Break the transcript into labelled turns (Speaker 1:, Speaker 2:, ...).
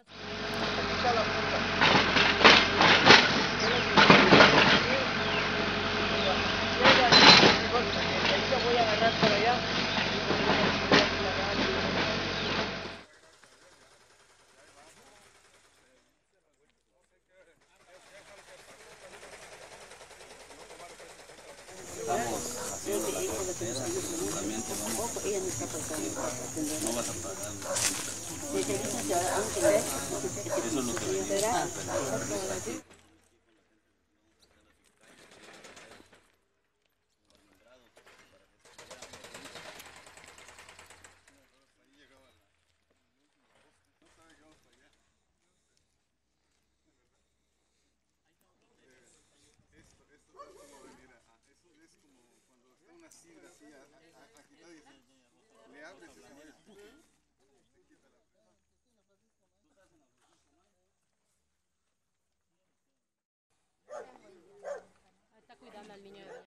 Speaker 1: Voy a agarrar por allá.
Speaker 2: Estamos haciendo la carretera, también te vamos a no vas a pagar. Eso es lo que venimos.
Speaker 3: Una sidra así, agitada y le abres esa